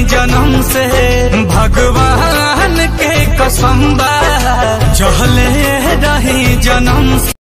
जन्म से, भगवान के कसम बा चहले रही जन्म से।